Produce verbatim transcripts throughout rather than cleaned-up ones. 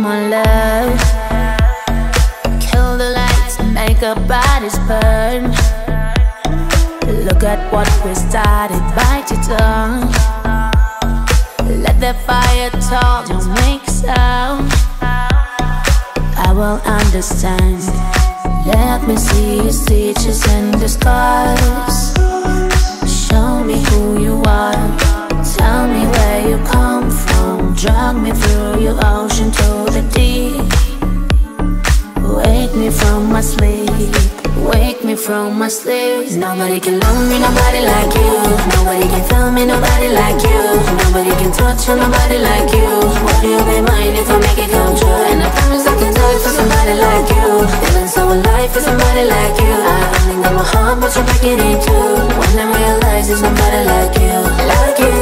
come on love, kill the lights and make our bodies burn. Look at what we started, bite your tongue. Let the fire talk, don't make a sound. I will understand. Let me see your stitches and the scars. Show me who you are, tell me where you come from. Drag me through your ocean to the deep. Wake me from my sleep, wake me from my sleep. Nobody can love me, nobody like you. Nobody can feel me, nobody like you. Nobody can touch you, nobody like you. Would you be mine if I make it come true? And I promise I can die for somebody like you. Feeling so alive for somebody like you. I only got my heart, but you break it in two. When I realize there's nobody like you, like you.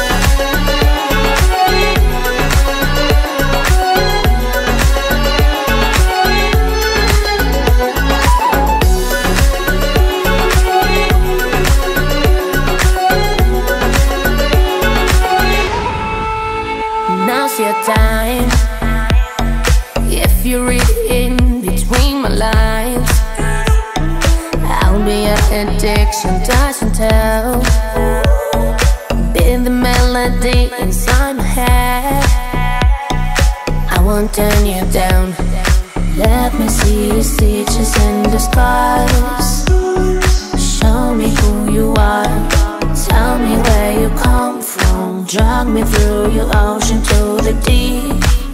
Now's your time. If you read in between my lines, I'll be your addiction, touch and tell. Be the melody inside my head. I won't turn you down. Let me see your stitches and the scars. Show me who you are, tell me where you come from. Drag me through your ocean to the deep.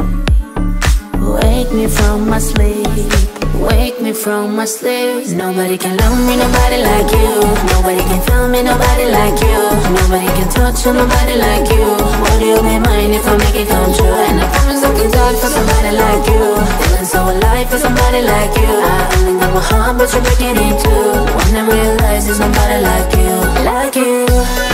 Wake me from my sleep, wake me from my sleep. Nobody can love me, nobody like you. Nobody can feel me, nobody like you. Nobody can touch you, nobody like you. Would you be mine if I make it come true? And I promise I can die for somebody like you. Feeling so alive for somebody like you. I only got my heart, but you break it in two. When I realize there's nobody like you, like you.